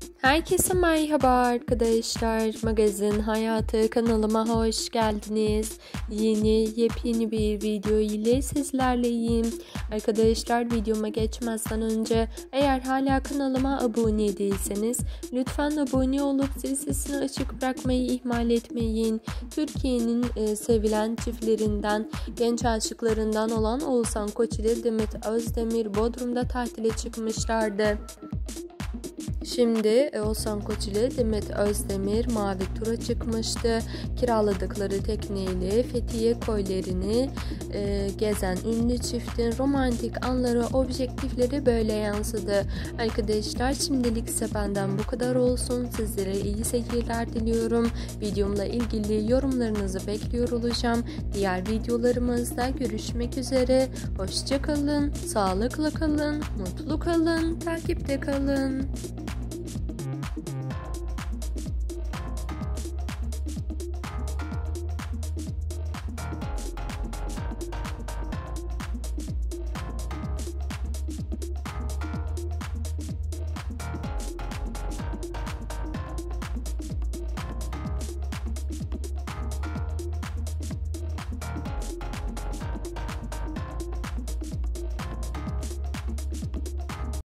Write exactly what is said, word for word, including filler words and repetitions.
Herkese merhaba arkadaşlar. Magazin Hayatı kanalıma hoş geldiniz. Yeni yepyeni bir video ile sizlerleyim. Arkadaşlar, videoma geçmezden önce eğer hala kanalıma abone değilseniz lütfen abone olup zil sesini açık bırakmayı ihmal etmeyin. Türkiye'nin e, sevilen çiftlerinden, genç aşıklarından olan Oğuzhan Koç ile Demet Özdemir Bodrum'da tatile çıkmışlardı. Şimdi Oğuzhan Koç ile Demet Özdemir mavi tura çıkmıştı. Kiraladıkları tekneyle Fethiye koylarını e, gezen ünlü çiftin romantik anları, objektifleri böyle yansıdı. Arkadaşlar, şimdilik ise benden bu kadar olsun. Sizlere iyi seyirler diliyorum. Videomla ilgili yorumlarınızı bekliyor olacağım. Diğer videolarımızda görüşmek üzere. Hoşça kalın, sağlıklı kalın, mutlu kalın, takipte kalın.